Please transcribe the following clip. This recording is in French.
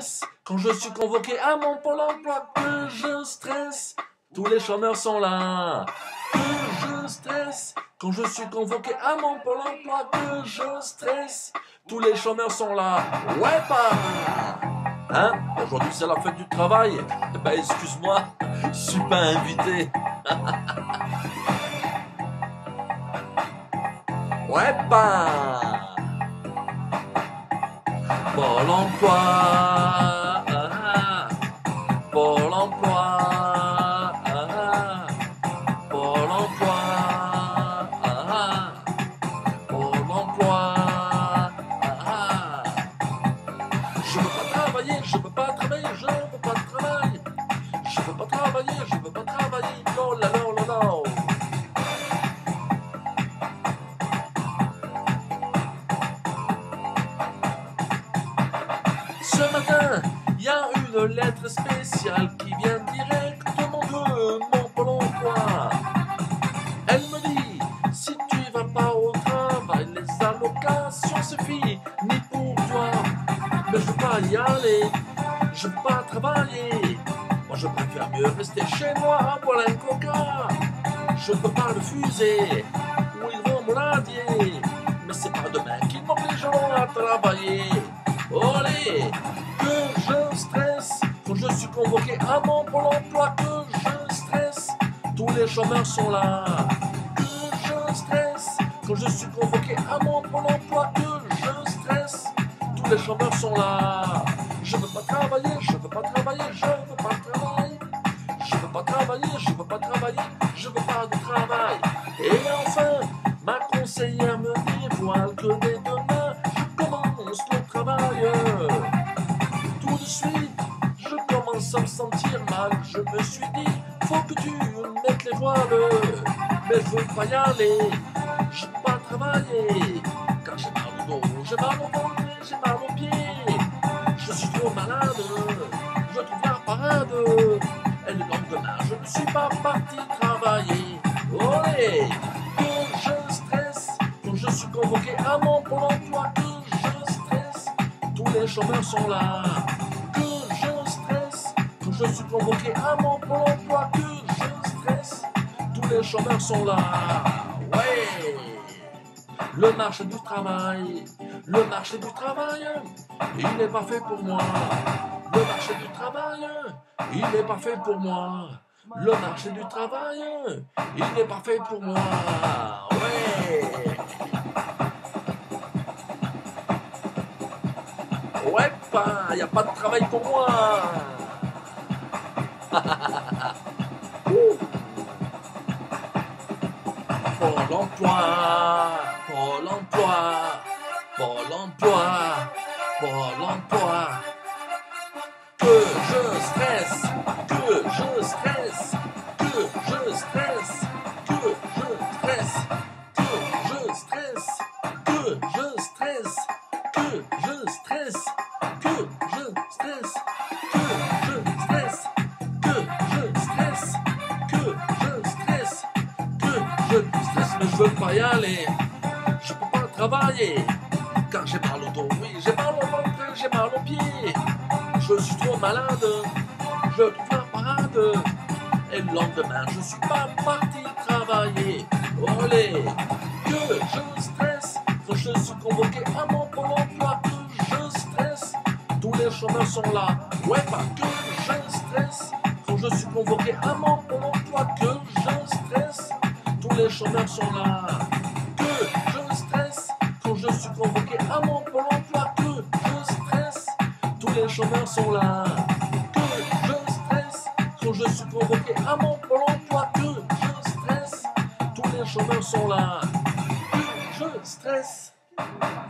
stresse quand je suis convoqué à mon pôle emploi, que je stresse. Tous les chômeurs sont là. Que je stresse quand je suis convoqué à mon pôle emploi, que je stresse. Tous les chômeurs sont là. Ouais, pas. Hein? Aujourd'hui c'est la fête du travail. Eh ben excuse-moi, je suis pas invité. Ouais, pas. Pôle emploi. Pôle emploi. Pôle emploi. Pôle emploi. Je veux pas travailler, je veux pas travailler, je veux pas de travail. Je veux pas travailler, je veux pas travailler. Non, là, non, là, non. Ce matin, il y a une lettre spéciale qui vient directement de mon pôle emploi. Elle me dit, si tu vas pas au travail, les allocations c'est fini pour toi. Mais je veux pas y aller, je veux pas travailler. Moi je préfère mieux rester chez moi à boire un coca. Je peux pas refuser, ou ils vont me radier. Mais c'est pas demain qu'ils m'obligeront à travailler. Olé, que je stresse quand je suis convoqué à mon pôle emploi, que je stresse. Tous les chômeurs sont là. Que je stresse quand je suis convoqué à mon pôle emploi, que je stresse. Tous les chômeurs sont là. Je veux pas travailler, je veux pas travailler, je veux pas travailler. Je veux pas travailler, je veux pas travailler, je veux pas de travail. Et enfin, ma conseillère me dévoile que dès demain, je commence le travail. Tout de suite, je commence à me sentir mal. Je me suis dit, faut que tu mettes les voiles. Mais je veux pas y aller, je veux pas travailler. Car j'ai mal au dos, j'ai mal au ventre, j'ai mal aux pieds. Je suis trop malade, je trouve la parade. Et le lendemain, je ne suis pas parti travailler. Olé, que je stresse quand je suis convoqué à mon pôle emploi, que je stresse. Tous les chômeurs sont là. Que je stresse quand je suis convoqué à mon pôle emploi, que je stresse. Tous les chômeurs sont là. Ouais. Le marché du travail, le marché du travail, il n'est pas fait pour moi. Le marché du travail, il n'est pas fait pour moi. Le marché du travail, il n'est pas fait pour moi. Ouais. Ouais, pas, y a pas de travail pour moi. Pôle emploi, Pôle emploi, Pôle emploi, Pôle emploi. Que je stresse, que je stresse, que je stresse, que je stresse, que je stresse, que je stresse, que je stresse, que je stresse, que je stresse, que je stresse, que je stresse, que je stresse, mais je veux pas y aller, je peux pas travailler, car j'ai mal au dos, oui, j'ai mal au ventre, j'ai mal aux pieds. Je suis trop malade, je trouve la parade. Et le lendemain, je suis pas parti travailler. Olé, que je stresse quand je suis convoqué à mon pôle emploi, que je stresse. Tous les chômeurs sont là. Ouais, pas que je stresse quand je suis convoqué à mon pôle emploi, que je stresse. Tous les chômeurs sont là. Que je stresse quand je suis convoqué à mon pôle emploi, que je stresse. Tous les chômeurs sont là. Que je stresse quand je suis convoqué à mon pôle emploi, que je stresse. Tous les chômeurs sont là. Que je stresse.